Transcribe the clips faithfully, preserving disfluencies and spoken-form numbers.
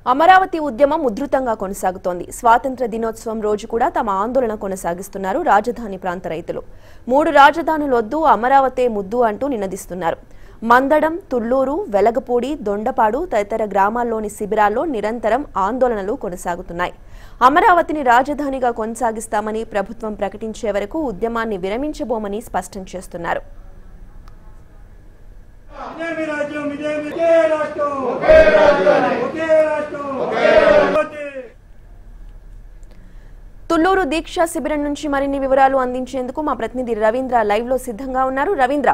అమరావతి ఉద్యమం ఉధృతంగా కొనసాగుతోంది. స్వాతంత్ర దినోత్సవం రోజు కూడా తమ ఆందోళన కొనసాగిస్తున్నారు రాజధాని ప్రాంత రైతులు. మూడు రాజధానులొద్దు, అమరావతే ముద్దు అంటూ నినదిస్తున్నారు. మందడం, తుళ్లూరు, వెలగపూడి, దొండపాడు తదితర గ్రామాల్లోని శిబిరాల్లో నిరంతరం ఆందోళనలు కొనసాగుతున్నాయి. అమరావతిని రాజధానిగా కొనసాగిస్తామని ప్రభుత్వం ప్రకటించే వరకు ఉద్యమాన్ని విరమించబోమని స్పష్టం చేస్తున్నారు. తుళ్లూరు దీక్ష శిబిరం నుంచి మరిన్ని వివరాలు అందించేందుకు మా ప్రతినిధి రవీంద్ర లైవ్ లో సిద్ధంగా ఉన్నారు. Ravindra,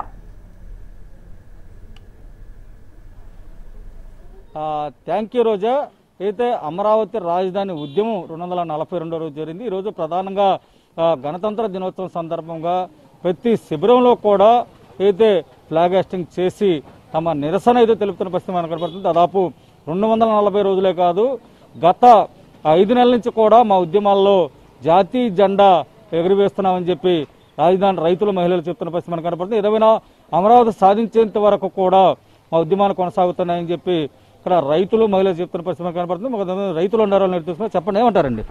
thank you Roja. అయితే అమరావతి రాజధాని ఉద్యమం రెండు వందల నలభై రెండో రోజు జరిగింది. ఈరోజు ప్రధానంగా గణతంత్ర దినోత్సవం సందర్భంగా ప్రతి శిబిరంలో కూడా అయితే ఫ్లాగ్ హాస్టింగ్ చేసి తమ నిరసన అయితే తెలుపుతున్న పరిస్థితి మనకు కనబడుతుంది. దాదాపు రెండు వందల నలభై రోజులే కాదు, గత ఐదు నెలల నుంచి కూడా మా ఉద్యమాల్లో జాతీయ జెండా ఎగురవేస్తున్నామని చెప్పి రాజధాని రైతులు, మహిళలు చెప్తున్న పరిస్థితి మనకు కనబడుతుంది. ఏదైనా అమరావతి సాధించేంత వరకు కూడా మా ఉద్యమాలు కొనసాగుతున్నాయని చెప్పి ఇక్కడ రైతులు, మహిళలు చెప్తున్న పరిస్థితి మనకు కనబడుతుంది. రైతులు ఉన్నారో నేర్చుకున్నారు, చెప్పండి, ఏమంటారండి?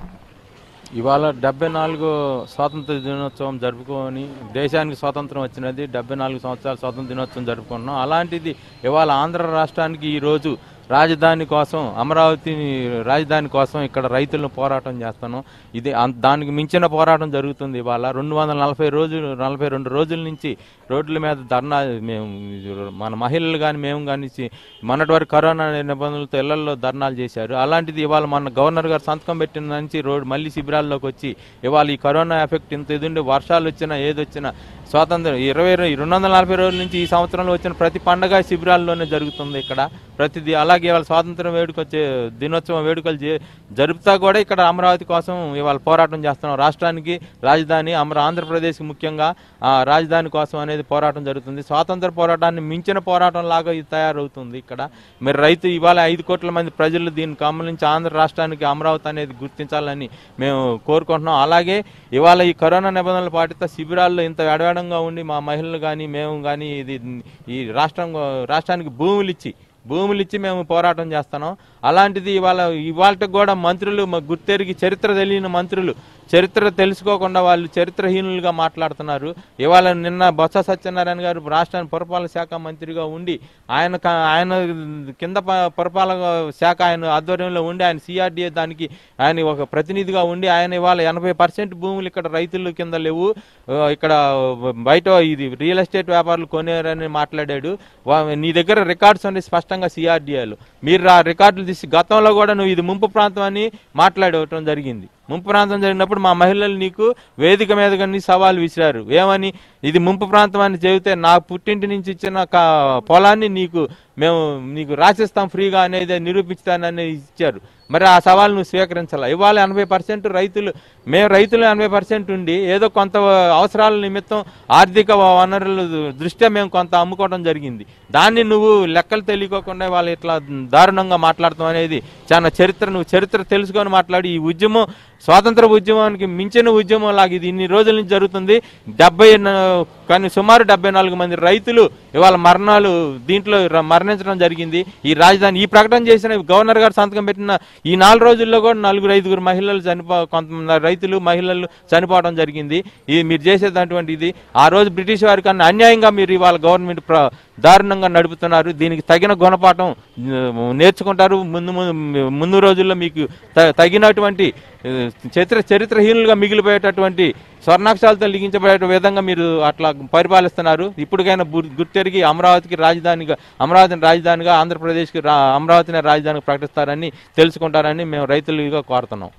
ఇవాళ డెబ్బై నాలుగు స్వాతంత్ర దినోత్సవం జరుపుకొని దేశానికి స్వాతంత్రం వచ్చినది. డెబ్బై నాలుగు సంవత్సరాలు స్వాతంత్ర దినోత్సవం జరుపుకుంటున్నాం. అలాంటిది ఇవాళ ఆంధ్ర రాష్ట్రానికి ఈరోజు రాజధాని కోసం, అమరావతి రాజధాని కోసం ఇక్కడ రైతులను పోరాటం చేస్తున్నాం. ఇది దానికి మించిన పోరాటం జరుగుతుంది. ఇవాళ రెండు వందల నలభై రోజులు నలభై రెండు రోజుల నుంచి రోడ్ల మీద ధర్నా, మేము మన మహిళలు కానీ మేము కానీ మొన్నటి వరకు కరోనా నిబంధనలతో ఇళ్లలో ధర్నాలు చేశారు. అలాంటిది ఇవాళ మన గవర్నర్ గారు సంతకం పెట్టిన నుంచి రోడ్డు మళ్ళీ శిబిరాల్లోకి వచ్చి ఇవాళ ఈ కరోనా ఎఫెక్ట్ ఇంత ఎదుండి వర్షాలు వచ్చినా ఏదొచ్చినా స్వాతంత్రం ఇరవై రెండు వందల నలభై రోజుల నుంచి ఈ సంవత్సరంలో వచ్చిన ప్రతి పండగ శిబిరాల్లోనే జరుగుతుంది ఇక్కడ ప్రతిదీ. అలాగే ఇవాళ స్వాతంత్రం వేడుక వచ్చే దినోత్సవం వేడుకలు జరుపుతా కూడా ఇక్కడ అమరావతి కోసం ఇవాళ పోరాటం చేస్తున్నాం. రాష్ట్రానికి రాజధాని అమర ఆంధ్రప్రదేశ్కి ముఖ్యంగా ఆ రాజధాని కోసం అనేది పోరాటం జరుగుతుంది. స్వాతంత్ర పోరాటాన్ని మించిన పోరాటం లాగా ఇది తయారవుతుంది ఇక్కడ. మరి రైతు ఇవాళ ఐదు కోట్ల మంది ప్రజలు దీన్ని గమనించి ఆంధ్ర రాష్ట్రానికి అమరావతి అనేది గుర్తించాలని మేము కోరుకుంటున్నాం. అలాగే ఇవాళ ఈ కరోనా నిబంధనలు పాటిస్తా శిబిరాల్లో ఇంత ఎడవేడంగా ఉండి మా మహిళలు కానీ మేము కానీ ఇది ఈ రాష్ట్రం రాష్ట్రానికి భూములు ఇచ్చి భూములు ఇచ్చి మేము పోరాటం చేస్తున్నాం. అలాంటిది ఇవాళ ఇవాళకి కూడా మంత్రులు గుర్తెరిగి చరిత్ర తెలియని మంత్రులు చరిత్ర తెలుసుకోకుండా వాళ్ళు చరిత్రహీనులుగా మాట్లాడుతున్నారు. ఇవాళ నిన్న బొత్స సత్యనారాయణ గారు రాష్ట్రానికి పురపాలక శాఖ మంత్రిగా ఉండి ఆయన ఆయన కింద పురపాలక శాఖ ఆయన ఆధ్వర్యంలో ఉండి ఆయన సిఆర్డిఏ దానికి ఆయన ఒక ప్రతినిధిగా ఉండి ఆయన ఇవాళ ఎనభై పర్సెంట్ భూములు ఇక్కడ రైతుల కింద లేవు, ఇక్కడ బయట ఇది రియల్ ఎస్టేట్ వ్యాపారులు కొనేరని మాట్లాడాడు. నీ దగ్గర రికార్డ్స్ ఉన్నాయి స్పష్టంగా సిఆర్డిఏలు. మీరు ఆ రికార్డులు తీసి గతంలో కూడా నువ్వు ఇది ముంపు ప్రాంతం అని మాట్లాడటం జరిగింది. ముంపు ప్రాంతం జరిగినప్పుడు మా మహిళలు నీకు వేదిక మీద కానీ సవాల్ విసిరారు. ఏమని? ఇది ముంపు ప్రాంతం అని చెబితే నా పుట్టింటి నుంచి ఇచ్చిన పొలాన్ని నీకు మేము నీకు రాసిస్తాం ఫ్రీగా అనేది నిరూపించుతానని ఇచ్చారు. మరి ఆ సవాల్ నువ్వు స్వీకరించాల. ఇవాళ ఎనభై పర్సెంట్ రైతులు మేము రైతులు ఎనభై పర్సెంట్ ఉండి ఏదో కొంత అవసరాల నిమిత్తం ఆర్థిక వనరుల దృష్ట్యా మేము కొంత అమ్ముకోవడం జరిగింది. దాన్ని నువ్వు లెక్కలు తెలియకోకుండా వాళ్ళు ఇట్లా దారుణంగా మాట్లాడతాం అనేది చాలా చరిత్ర. నువ్వు చరిత్ర తెలుసుకొని మాట్లాడి ఈ ఉద్యమం స్వాతంత్ర ఉద్యమానికి మించిన ఉద్యమం లాగా ఇది ఇన్ని రోజుల నుంచి జరుగుతుంది. డెబ్బై కానీ సుమారు డెబ్బై నాలుగు మంది రైతులు ఇవాళ మరణాలు దీంట్లో మరణించడం జరిగింది. ఈ రాజధాని ఈ ప్రకటన చేసిన గవర్నర్ గారు సంతకం పెట్టిన ఈ నాలుగు రోజుల్లో కూడా నలుగురు ఐదుగురు మహిళలు చనిపో కొంతమంది రైతులు మహిళలు చనిపోవడం జరిగింది. ఇది మీరు చేసేటటువంటి ఇది ఆ రోజు బ్రిటిష్ వారి కన్నా అన్యాయంగా మీరు ఇవాళ గవర్నమెంట్ దారుణంగా నడుపుతున్నారు. దీనికి తగిన గుణపాఠం నేర్చుకుంటారు. ముందు ముందు రోజుల్లో మీకు తగినటువంటి చరిత్ర చరిత్రహీనులుగా మిగిలిపోయేటటువంటి స్వర్ణాక్షరాలతో లిఖించబడే విధంగా మీరు అట్లా పరిపాలిస్తున్నారు. ఇప్పటికైనా గుర్తెరిగి అమరావతికి రాజధానిగా అమరావతిని రాజధానిగా ఆంధ్రప్రదేశ్కి అమరావతిని రాజధానిగా ప్రకటిస్తారని తెలుసుకుంటారని మేము రైతులుగా కోరుతున్నాం.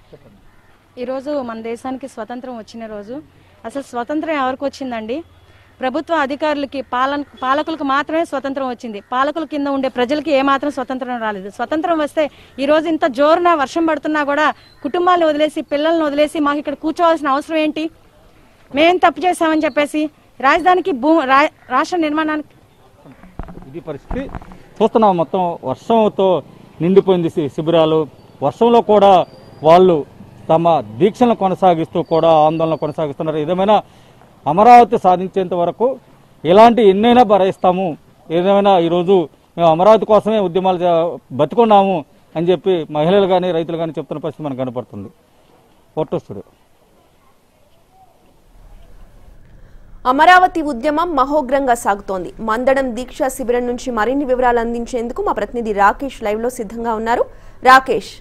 ఈరోజు మన దేశానికి స్వతంత్రం వచ్చిన రోజు. అసలు స్వతంత్రం ఎవరికి వచ్చిందండి? ప్రభుత్వ అధికారులకి పాలన పాలకులకు మాత్రమే స్వతంత్రం వచ్చింది. పాలకుల కింద ఉండే ప్రజలకి ఏమాత్రం స్వతంత్రం రాలేదు. స్వతంత్రం వస్తే ఈరోజు ఇంత జోరున వర్షం పడుతున్నా కూడా కుటుంబాలను వదిలేసి పిల్లల్ని వదిలేసి మాకు ఇక్కడ కూర్చోవాల్సిన అవసరం ఏంటి? మేం తప్పు చేశామని చెప్పేసి రాజధానికి భూ రాష్ట్ర నిర్మాణానికి ఇది పరిస్థితి చూస్తున్నాం. మొత్తం వర్షంతో నిండిపోయింది శిబిరాలు. వర్షంలో కూడా వాళ్ళు తమ దీక్షలను కొనసాగిస్తూ కూడా ఆందోళన కొనసాగిస్తున్నారు. ఏదేమైనా అమరావతి సాధించేంత వరకు ఎలాంటి ఎన్నైనా భరిస్తాము, ఏదేమైనా ఈరోజు మేము అమరావతి కోసమే ఉద్యమాలు బతుకున్నాము, అని చెప్పి మహిళలు కానీ రైతులు కానీ చెప్తున్న పరిస్థితి మనకు కనపడుతుంది. Photo studio. అమరావతి ఉద్యమం మహోగ్రంగా సాగుతోంది. మందడం దీక్షా శిబిరం నుంచి మరిన్ని వివరాలు అందించేందుకు మా ప్రతినిధి రాకేష్ లైవ్ లో సిద్ధంగా ఉన్నారు. రాకేష్,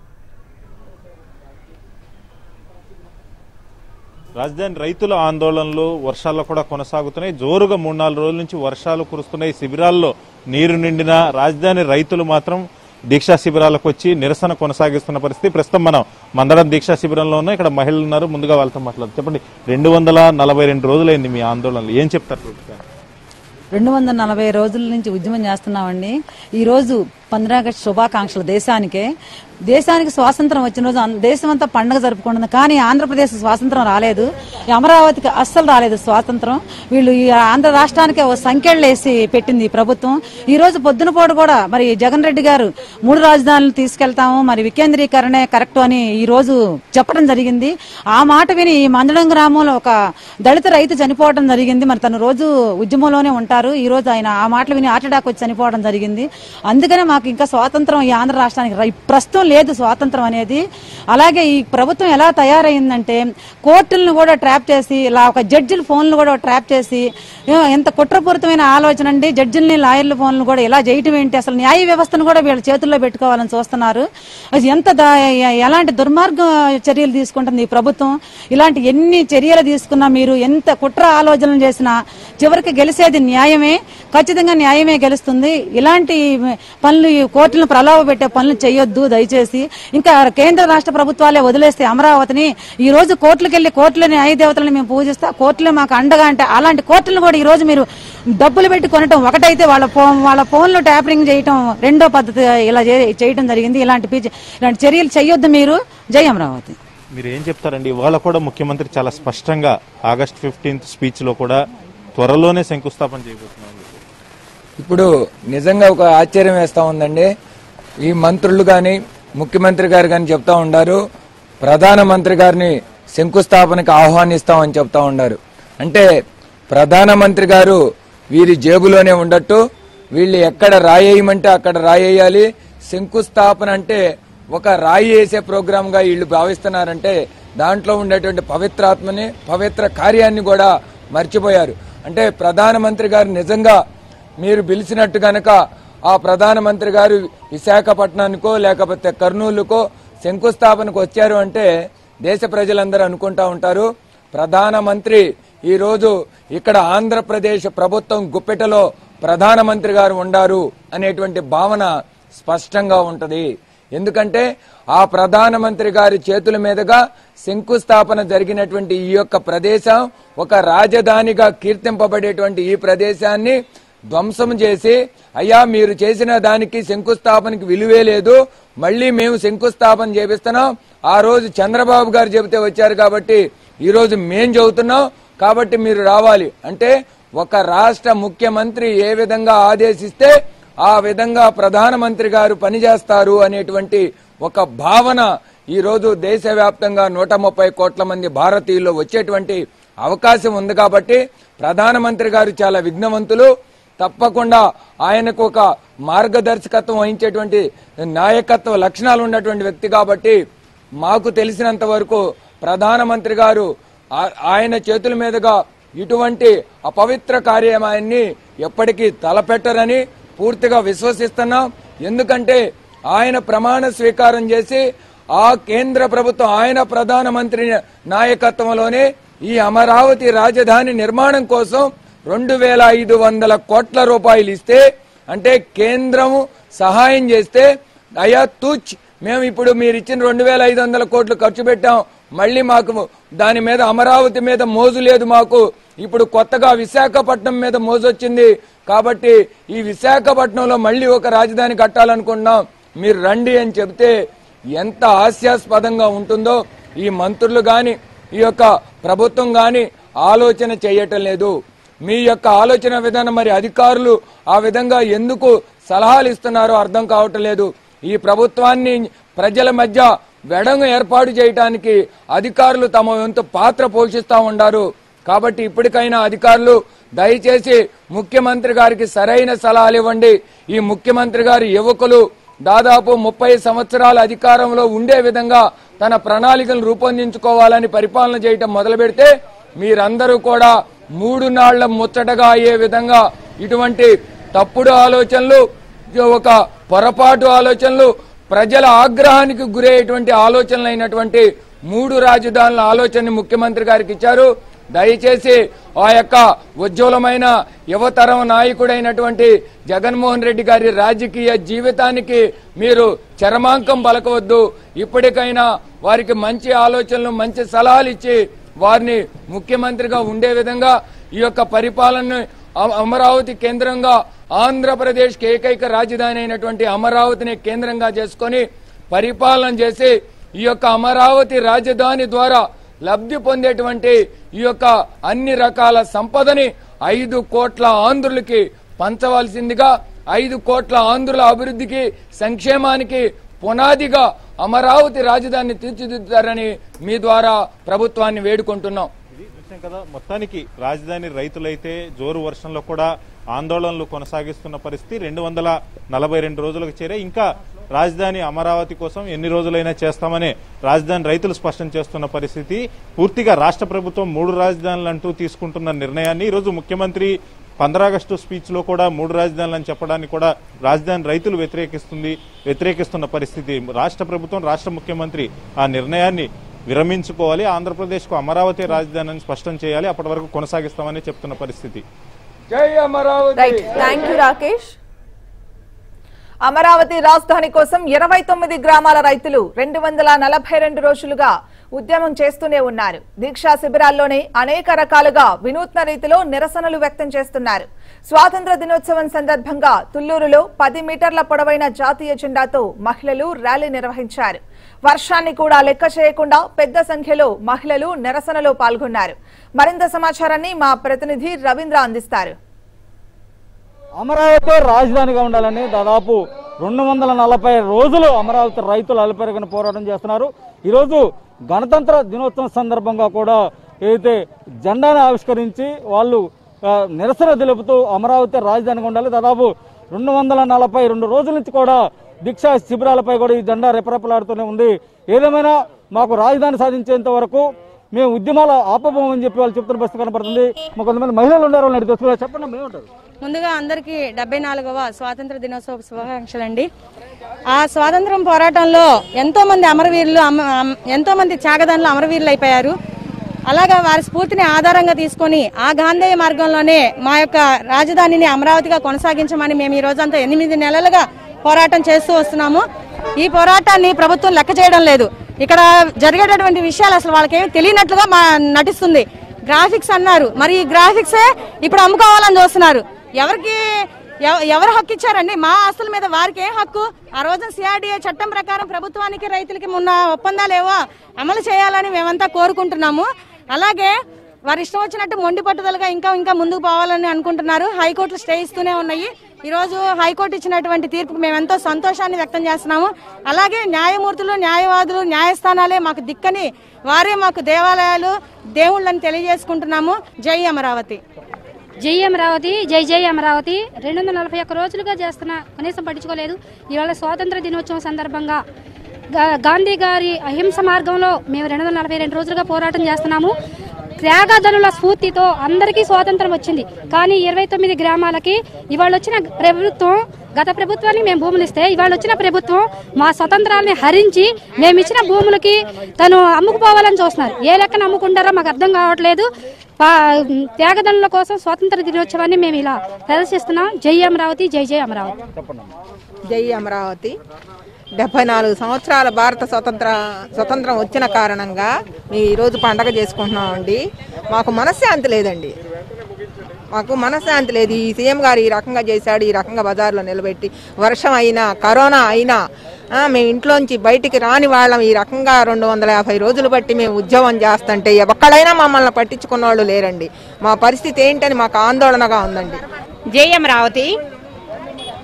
రాజధాని రైతుల ఆందోళనలు వర్షాల్లో కూడా కొనసాగుతున్నాయి. జోరుగా మూడు నాలుగు రోజుల నుంచి వర్షాలు కురుస్తున్నాయి. శిబిరాల్లో నీరు నిండిన రాజధాని రైతులు మాత్రం దీక్షా శిబిరాలకు వచ్చి నిరసన కొనసాగిస్తున్న పరిస్థితి. ప్రస్తుతం మనం మందడం దీక్షా శిబిరంలో ఉన్న ఇక్కడ మహిళలు ఉన్నారు. ముందుగా వాళ్ళతో మాట్లాడుతూ చెప్పండి, రెండు వందల నలభై రెండు రోజులైంది మీ ఆందోళనలు, ఏం చెప్తారు? రెండు వందల నలభై రోజుల నుంచి ఉద్యమం చేస్తున్నామండి. ఈ రోజు పంద్రా ఆగస్టు శుభాకాంక్షలు దేశానికే. దేశానికి స్వాతంత్రం వచ్చిన రోజు దేశం అంతా పండుగ జరుపుకుంటుంది. కానీ ఆంధ్రప్రదేశ్ స్వాతంత్రం రాలేదు, అమరావతికి అస్సలు రాలేదు స్వాతంత్రం. వీళ్ళు ఈ ఆంధ్ర రాష్ట్రానికి ఓ సంఖ్యలు వేసి పెట్టింది ప్రభుత్వం. ఈ రోజు పొద్దున పూట కూడా మరి జగన్ రెడ్డి గారు మూడు రాజధానులు తీసుకెళ్తాము, మరి వికేంద్రీకరణే కరెక్ట్ అని ఈ రోజు చెప్పడం జరిగింది. ఆ మాట విని ఈ మందడం గ్రామంలో ఒక దళిత రైతు చనిపోవడం జరిగింది. మరి తను రోజు ఉద్యమంలోనే ఉంటారు. ఈ రోజు ఆయన ఆ మాటలు విని హార్ట్ అటాక్ వచ్చి చనిపోవడం జరిగింది. అందుకనే మాకు ఇంకా స్వాతంత్రం ఈ ఆంధ్ర రాష్ట్రానికి ప్రస్తుతం లేదు స్వాతంత్రం అనేది. అలాగే ఈ ప్రభుత్వం ఎలా తయారైందంటే కోర్టులను కూడా ట్రాప్ చేసి, ఇలా ఒక జడ్జిల ఫోన్లు కూడా ట్రాప్ చేసి, ఎంత కుట్రపూరితమైన ఆలోచన అండి. జడ్జిల్ని లాయర్ల ఫోన్లు కూడా ఇలా చేయటం ఏంటి? అసలు న్యాయ వ్యవస్థను కూడా వీళ్ళ చేతుల్లో పెట్టుకోవాలని చూస్తున్నారు. అది ఎంత ఎలాంటి దుర్మార్గ చర్యలు తీసుకుంటుంది ఈ ప్రభుత్వం. ఇలాంటి ఎన్ని చర్యలు తీసుకున్నా, మీరు ఎంత కుట్ర ఆలోచనలు చేసినా చివరికి గెలిచేది న్యాయమే, ఖచ్చితంగా న్యాయమే గెలుస్తుంది. ఇలాంటి పనులు, కోర్టులను ప్రలోభ పెట్టే పనులు చేయొద్దు దయచేసి. ఇంకా కేంద్ర రాష్ట్ర ప్రభుత్వాలే వదిలేస్తే అమరావతిని, ఈ రోజు కోర్టులకు వెళ్లి కోర్టుల న్యాయ దేవతలను మేము పూజిస్తా, కోర్టులే మాకు అండగా అంటే అలాంటి కోర్టులను కూడా ఈ రోజు మీరు డబ్బులు పెట్టి కొనటం ఒకటైతే, వాళ్ళ వాళ్ళ ఫోన్లు ట్యాపరింగ్ చేయటం రెండో పద్ధతి ఇలా చేయటం జరిగింది. ఇలాంటి ఇలాంటి చర్యలు చేయొద్దు మీరు. జై అమరావతి. మీరు ఏం చెప్తారండి? ఇవాళ కూడా ముఖ్యమంత్రి చాలా స్పష్టంగా ఆగస్ట్ ఫిఫ్టీన్త్ స్పీచ్ లో కూడా త్వరలోనే శంకుస్థాపన చేయబోతున్నారు. ఇప్పుడు నిజంగా ఒక ఆశ్చర్యం వేస్తా ఉందండి. ఈ మంత్రులు గాని ముఖ్యమంత్రి గారు గాని చెప్తా ఉండారు, ప్రధానమంత్రి గారిని శంకుస్థాపనకి ఆహ్వానిస్తామని చెప్తా ఉండారు. అంటే ప్రధానమంత్రి గారు వీరి జేబులోనే ఉండట్టు, వీళ్ళు ఎక్కడ రాయేయమంటే అక్కడ రాయేయాలి. శంకుస్థాపన అంటే ఒక రాయి వేసే ప్రోగ్రామ్ గా వీళ్ళు భావిస్తున్నారంటే దాంట్లో ఉండేటువంటి పవిత్రాత్మని, పవిత్ర కార్యాన్ని కూడా మర్చిపోయారు. అంటే ప్రధానమంత్రి గారు నిజంగా మీరు పిలిచినట్టు గనక ఆ ప్రధానమంత్రి గారు విశాఖపట్నానికో లేకపోతే కర్నూలుకో శంకుస్థాపనకు వచ్చారు అంటే దేశ ప్రజలందరూ అనుకుంటా ఉంటారు, ప్రధానమంత్రి ఈ రోజు ఇక్కడ ఆంధ్రప్రదేశ్ ప్రభుత్వం గుప్పెటలో ప్రధానమంత్రి గారు ఉండారు అనేటువంటి భావన స్పష్టంగా ఉంటది. ఎందుకంటే ఆ ప్రధానమంత్రి గారి చేతుల మీదుగా శంకుస్థాపన జరిగినటువంటి ఈ యొక్క ప్రదేశం ఒక రాజధానిగా కీర్తింపబడేటువంటి ఈ ప్రదేశాన్ని ధ్వంసం చేసి, అయ్యా మీరు చేసిన దానికి శంకుస్థాపనకి విలువే లేదు, మళ్లీ మేము శంకుస్థాపన చేపిస్తున్నాం, ఆ రోజు చంద్రబాబు గారు చెబితే వచ్చారు కాబట్టి ఈ రోజు మేం చెబుతున్నాం కాబట్టి మీరు రావాలి అంటే, ఒక రాష్ట్ర ముఖ్యమంత్రి ఏ విధంగా ఆదేశిస్తే ఆ విధంగా ప్రధానమంత్రి గారు పనిచేస్తారు అనేటువంటి ఒక భావన ఈ రోజు దేశవ్యాప్తంగా నూట ముప్పై కోట్ల మంది భారతీయులు వచ్చేటువంటి అవకాశం ఉంది. కాబట్టి ప్రధానమంత్రి గారు చాలా విఘ్నవంతులు, తప్పకుండా ఆయనకు ఒక మార్గదర్శకత్వం వహించేటువంటి నాయకత్వ లక్షణాలు ఉన్నటువంటి వ్యక్తి. కాబట్టి మాకు తెలిసినంత వరకు ప్రధానమంత్రి గారు ఆయన చేతుల మీదుగా ఇటువంటి అపవిత్ర కార్యమాన్ని ఎప్పటికీ తలపెట్టరని పూర్తిగా విశ్వసిస్తున్నాం. ఎందుకంటే ఆయన ప్రమాణ స్వీకారం చేసి ఆ కేంద్ర ప్రభుత్వం ఆయన ప్రధానమంత్రి నాయకత్వంలోనే ఈ అమరావతి రాజధాని నిర్మాణం కోసం రెండు వేల ఐదు వందల కోట్ల రూపాయలు ఇస్తే, అంటే కేంద్రం సహాయం చేస్తే, అయ్యా తూచ్ మేము ఇప్పుడు మీరు ఇచ్చిన రెండు వేల ఐదు వందల కోట్లు ఖర్చు పెట్టాం, మళ్ళీ మాకు దాని మీద అమరావతి మీద మోజు లేదు, మాకు ఇప్పుడు కొత్తగా విశాఖపట్నం మీద మోజు వచ్చింది కాబట్టి ఈ విశాఖపట్నంలో మళ్ళీ ఒక రాజధాని కట్టాలనుకుంటున్నాం, మీరు రండి అని చెబితే ఎంత హాస్యాస్పదంగా ఉంటుందో ఈ మంత్రులు గాని ఈ యొక్క ప్రభుత్వం గాని ఆలోచన చేయటం లేదు. మీ యొక్క ఆలోచన విధానం మరి అధికారులు ఆ విధంగా ఎందుకు సలహాలు ఇస్తున్నారో అర్థం కావటం లేదు. ఈ ప్రభుత్వాన్ని ప్రజల మధ్య వెడంగు ఏర్పాటు చేయడానికి అధికారులు తమ వంతు పాత్ర పోషిస్తా ఉన్నారు. కాబట్టి ఇప్పటికైనా అధికారులు దయచేసి ముఖ్యమంత్రి గారికి సరైన సలహాలు ఇవ్వండి. ఈ ముఖ్యమంత్రి గారి యువకులు దాదాపు ముప్పై సంవత్సరాల అధికారంలో ఉండే విధంగా తన ప్రణాళికలు రూపొందించుకోవాలని పరిపాలన చేయటం మొదలు పెడితే మీరందరూ కూడా మూడు నాళ్ల ముచ్చటగా అయ్యే విధంగా ఇటువంటి తప్పుడు ఆలోచనలు, ఒక పొరపాటు ఆలోచనలు, ప్రజల ఆగ్రహానికి గురయ్యేటువంటి ఆలోచనలు అయినటువంటి మూడు రాజధానుల ఆలోచనని ముఖ్యమంత్రి గారికి ఇచ్చారు. దయచేసి ఆ యొక్క ఉజ్వలమైన యువతరం నాయకుడైనటువంటి జగన్మోహన్ రెడ్డి గారి రాజకీయ జీవితానికి మీరు చరమాంకం పలకవద్దు. ఇప్పటికైనా వారికి మంచి ఆలోచనలు, మంచి సలహాలు ఇచ్చి వారిని ముఖ్యమంత్రిగా ఉండే విధంగా ఈ యొక్క పరిపాలన అమరావతి కేంద్రంగా ఆంధ్రప్రదేశ్ ఏకైక రాజధాని అయినటువంటి అమరావతిని కేంద్రంగా చేసుకొని పరిపాలన చేసి ఈ యొక్క అమరావతి రాజధాని ద్వారా లబ్ధి పొందేటువంటి ఈ యొక్క అన్ని రకాల సంపదని ఐదు కోట్ల ఆంధ్రులకి పంచవలసిందిగా, ఐదు కోట్ల ఆంధ్రుల అభివృద్ధికి, సంక్షేమానికి పునాదిగా అమరావతి రాజధానిని తీర్చిదిద్దుతారని మీ ద్వారా ప్రభుత్వాన్ని వేడుకుంటున్నాం. కదా మొత్తానికి రాజధాని రైతులైతే జోరు వర్షంలో కూడా ఆందోళనలు కొనసాగిస్తున్న పరిస్థితి. రెండు వందల నలభై రెండు రోజులకు చేరే ఇంకా రాజధాని అమరావతి కోసం ఎన్ని రోజులైనా చేస్తామని రాజధాని రైతులు స్పష్టం చేస్తున్న పరిస్థితి. పూర్తిగా రాష్ట్ర ప్రభుత్వం మూడు రాజధానులు అంటూ తీసుకుంటున్న నిర్ణయాన్ని ఈరోజు ముఖ్యమంత్రి పంద్రాగస్టు స్పీచ్ లో కూడా మూడు రాజధానులు అని చెప్పడానికి కూడా రాజధాని రైతులు వ్యతిరేకిస్తుంది వ్యతిరేకిస్తున్న పరిస్థితి. రాష్ట్ర ప్రభుత్వం, రాష్ట్ర ముఖ్యమంత్రి ఆ నిర్ణయాన్ని విరమించుకోవాలి, ఆంధ్రప్రదేశ్ కు అమరావతి రాజధాని అని స్పష్టం చేయాలి, అప్పటి వరకు కొనసాగిస్తామని చెప్తున్న పరిస్థితి. జై Amaravati. Right, thank you Rakesh. Amaravati రాజధాని కోసం ఇరవై తొమ్మిది గ్రామాల రైతులు రెండు వందల నలభై రెండు రోజులుగా ఉద్యమం చేస్తూనే ఉన్నారు. దీక్షా శిబిరాల్లోనే అనేక రకాలుగా వినూత్న రీతిలో నిరసనలు వ్యక్తం చేస్తున్నారు. స్వాతంత్ర దినోత్సవం సందర్భంగా తుళ్లూరులో పది మీటర్ల పొడవైన జాతీయ జెండాతో మహిళలు ర్యాలీ నిర్వహించారు. వర్షాన్ని కూడా లెక్క చేయకుండా పెద్ద సంఖ్యలో మహిళలు నిరసనలో పాల్గొన్నారు. మరింత సమాచారాన్ని మా ప్రతినిధి రవీంద్ర అందిస్తారు. అమరావతి రాజధానిగా ఉండాలని దాదాపు రెండు వందల నలభై రోజులు అమరావతి రైతులు అలుపెరగని పోరాటం చేస్తున్నారు. ఈరోజు గణతంత్ర దినోత్సవం సందర్భంగా కూడా ఏదైతే జెండాను ఆవిష్కరించి వాళ్ళు నిరసన తెలుపుతూ అమరావతి రాజధానిగా ఉండాలి. దాదాపు రెండు వందల నలభై రెండు రోజుల నుంచి కూడా దీక్షా శిబిరాలపై కూడా ఈ జెండా రెపరెపలాడుతూనే ఉంది. ఏదేమైనా మాకు రాజధాని సాధించేంత వరకు మేము ఉద్యమాలు ఆపబోమని చెప్పి వాళ్ళు చెప్తున్న పరిస్థితి కనపడుతుంది. మా కొంతమంది మహిళలు ఉన్నారు, వాళ్ళని తెలుసుకోవాలి. చెప్పండి, ఏమంటారు? ముందుగా అందరికీ డెబ్బై నాలుగవ స్వాతంత్ర దినోత్సవ శుభాకాంక్షలు అండి. ఆ స్వాతంత్రం పోరాటంలో ఎంతో మంది అమరవీరులు, ఎంతో మంది త్యాగదానులు అమరవీరులు అయిపోయారు. అలాగా వారి స్ఫూర్తిని ఆధారంగా తీసుకొని ఆ గాంధేయ మార్గంలోనే మా యొక్క రాజధానిని అమరావతిగా కొనసాగించమని మేము ఈ రోజంతా ఎనిమిది నెలలుగా పోరాటం చేస్తూ వస్తున్నాము. ఈ పోరాటాన్ని ప్రభుత్వం లెక్క చేయడం లేదు. ఇక్కడ జరిగేటటువంటి విషయాలు అసలు వాళ్ళకేమి తెలియనట్లుగా మా నటిస్తుంది. గ్రాఫిక్స్ అన్నారు, మరి ఈ గ్రాఫిక్సే ఇప్పుడు అమ్ముకోవాలని చూస్తున్నారు. ఎవరికి ఎవరు హక్కు ఇచ్చారండి? మా ఆస్తుల మీద వారికి ఏం హక్కు? ఆ రోజున సిఆర్డీఏ చట్టం ప్రకారం ప్రభుత్వానికి రైతులకి ఉన్న ఒప్పందాలు ఏవో అమలు చేయాలని మేమంతా కోరుకుంటున్నాము. అలాగే వారు ఇష్టం వచ్చినట్టు మొండి పట్టుదలగా ఇంకా ఇంకా ముందుకు పోవాలని అనుకుంటున్నారు. హైకోర్టులు స్టే ఇస్తూనే ఉన్నాయి. ఈ రోజు హైకోర్టు ఇచ్చినటువంటి తీర్పుకు మేము ఎంతో సంతోషాన్ని వ్యక్తం చేస్తున్నాము. అలాగే న్యాయమూర్తులు, న్యాయవాదులు, న్యాయస్థానాలే మాకు దిక్కని, వారే మాకు దేవాలయాలు, దేవుళ్ళని తెలియజేసుకుంటున్నాము. జై అమరావతి. జై అమరావతి, జై జై అమరావతి. రెండు వందల నలభై ఒక్క రోజులుగా చేస్తున్నా, కనీసం పట్టించుకోలేదు. ఇవాళ స్వాతంత్ర దినోత్సవం సందర్భంగా గాంధీ గారి అహింస మార్గంలో మేము రెండు వందల నలభై రెండు రోజులుగా పోరాటం చేస్తున్నాము. త్యాగదనుల స్ఫూర్తితో అందరికీ స్వాతంత్రం వచ్చింది. కానీ ఇరవై తొమ్మిది గ్రామాలకి ఇవాళ వచ్చిన ప్రభుత్వం, గత ప్రభుత్వానికి మేము భూములు ఇస్తే ఇవాళ వచ్చిన ప్రభుత్వం మా స్వతంత్రాన్ని హరించి మేము ఇచ్చిన భూములకి తను అమ్ముకుపోవాలని చూస్తున్నారు. ఏ లెక్కన అమ్ముకుంటారో మాకు అర్థం కావట్లేదు. త్యాగదనుల కోసం స్వాతంత్ర దినోత్సవాన్ని మేము ఇలా ప్రదర్శిస్తున్నాం. జై అమరావతి, జై జై అమరావతి. జై అమరావతి. డెబ్బై నాలుగు సంవత్సరాల భారత స్వతంత్ర స్వతంత్రం వచ్చిన కారణంగా మేము ఈరోజు పండగ చేసుకుంటున్నామండి. మాకు మనశ్శాంతి లేదండి, మాకు మనశ్శాంతి లేదు. ఈ సీఎం గారు ఈ రకంగా చేశాడు, ఈ రకంగా బజార్లో నిలబెట్టి, వర్షం అయినా కరోనా అయినా మేము ఇంట్లోంచి బయటికి రాని వాళ్ళం. ఈ రకంగా రెండు వందల యాభై రోజులు బట్టి మేము ఉద్యమం చేస్తుంటే ఎక్కడైనా మమ్మల్ని పట్టించుకున్న వాళ్ళు లేరండి. మా పరిస్థితి ఏంటని మాకు ఆందోళనగా ఉందండి. జై అమరావతి.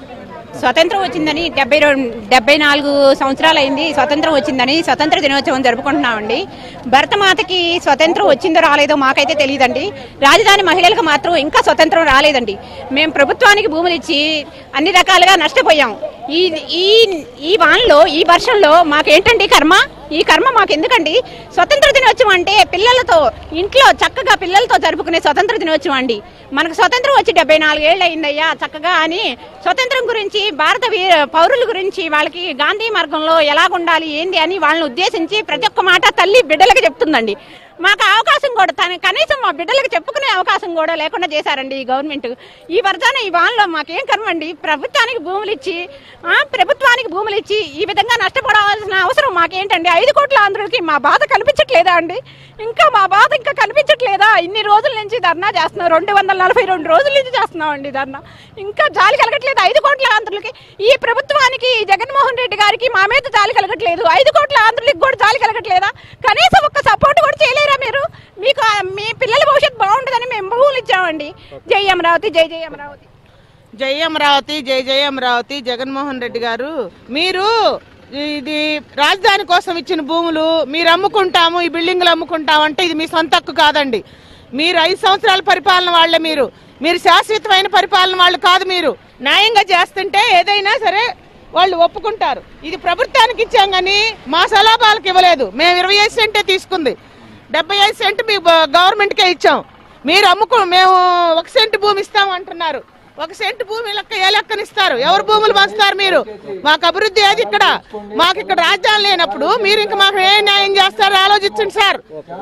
స్వతంత్రం వచ్చిందని డెబ్బై డెబ్బై నాలుగు సంవత్సరాలు అయింది స్వతంత్రం వచ్చిందని స్వతంత్ర దినోత్సవం జరుపుకుంటున్నామండి. భరతమాతకి స్వతంత్రం వచ్చిందో రాలేదో మాకైతే తెలియదండి. రాజధాని మహిళలకు మాత్రం ఇంకా స్వతంత్రం రాలేదండి. మేము ప్రభుత్వానికి భూములు ఇచ్చి అన్ని రకాలుగా నష్టపోయాం. ఈ ఈ ఈ వానలో ఈ వర్షంలో మాకేంటండి కర్మ? ఈ కర్మ మాకు ఎందుకండి? స్వతంత్ర దినోత్సవం అంటే పిల్లలతో ఇంట్లో చక్కగా పిల్లలతో జరుపుకునే స్వతంత్ర దినోత్సవం అండి. మనకు స్వతంత్రం వచ్చి డెబ్బై నాలుగేళ్ళు అయిందయ్యా చక్కగా అని స్వతంత్రం గురించి భారత వీర పౌరుల గురించి వాళ్ళకి గాంధీ మార్గంలో ఎలాగుండాలి ఏంది అని వాళ్ళని ఉద్దేశించి ప్రతి ఒక్క మాట తల్లి బిడ్డలకి చెప్తుందండి. మాకు అవకాశం కూడా తన కనీసం మా బిడ్డలకు చెప్పుకునే అవకాశం కూడా లేకుండా చేశారండి ఈ గవర్నమెంట్. ఈ వర్జాన ఈ వాన్లో మాకేం కర్మండి? ప్రభుత్వానికి భూములు ఇచ్చి ప్రభుత్వానికి భూములు ఇచ్చి ఈ విధంగా నష్టపడాల్సిన అవసరం మాకేంటండి? ఐదు కోట్ల ఆంధ్రులకి మా బాధ కనిపించట్లేదా అండి? ఇంకా మా బాధ ఇంకా కనిపించట్లేదా? ఇన్ని రోజుల నుంచి ధర్నా చేస్తున్నాం, రెండు వందల నలభై రెండు రోజుల నుంచి చేస్తున్నాం అండి ధర్నా. ఇంకా జాలి కలగట్లేదు ఐదు కోట్ల ఆంధ్రులకి. ఈ ప్రభుత్వానికి జగన్మోహన్ రెడ్డి గారికి మా మీద జాలి కలగట్లేదు. ఐదు కోట్ల ఆంధ్రులకి కూడా జాలి కలగట్లేదా? కనీసం ఒక్క సపోర్ట్ కూడా చేయలేరా మీరు? మీకు మీ పిల్లల భవిష్యత్తు బాగుంటుందని మేము భూములు ఇచ్చామండి. జై అమరావతి, జై జై అమరావతి, జై అమరావతి, జై జై అమరావతి. జగన్మోహన్ రెడ్డి గారు, మీరు ఇది రాజధాని కోసం ఇచ్చిన భూములు మీరు అమ్ముకుంటాము, ఈ బిల్డింగ్లు అమ్ముకుంటాము అంటే ఇది మీ సొంత హక్కు కాదండి. మీరు ఐదు సంవత్సరాల పరిపాలన వాళ్ళే. మీరు మీరు శాశ్వతమైన పరిపాలన వాళ్ళు కాదు. మీరు న్యాయంగా చేస్తుంటే ఏదైనా సరే వాళ్ళు ఒప్పుకుంటారు. ఇది ప్రభుత్వానికి ఇచ్చాం కానీ మా సలాభాలకు ఇవ్వలేదు. మేము ఇరవై ఐదు సెంటే తీసుకుంది, డెబ్బై ఐదు సెంట్ మీ గవర్నమెంట్కే ఇచ్చాం. మీరు అమ్ముకు మేము ఒక సెంటు భూమి ఇస్తాము అంటున్నారు. ఒక సెంటు భూమి లెక్క ఏ లెక్కనిస్తారు? ఎవరు భూములు పంచుతారు మీరు? మాకు అభివృద్ధి ఏది ఇక్కడ? మాకు ఇక్కడ రాజధాని లేనప్పుడు మీరు ఇంకా మాకు ఏ న్యాయం చేస్తారో ఆలోచించండి సార్.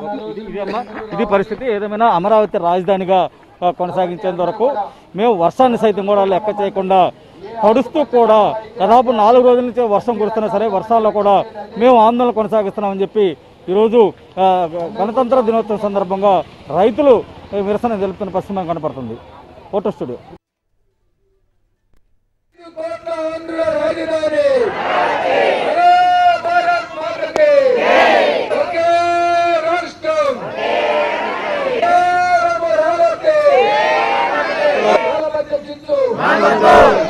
ఇది పరిస్థితి. ఏదేమైనా అమరావతి రాజధానిగా కొనసాగించేంత వరకు మేము వర్షాన్ని సైతం కూడా లెక్క చేయకుండా తడుస్తూ కూడా దాదాపు నాలుగు రోజుల నుంచి వర్షం కురుస్తున్నా సరే వర్షాల్లో కూడా మేము ఆందోళన కొనసాగిస్తున్నామని చెప్పి ఈరోజు గణతంత్ర దినోత్సవం సందర్భంగా రైతులు నిరసన తెలుపుతున్న పరిస్థితి కనపడుతుంది. Photo studio. Mango!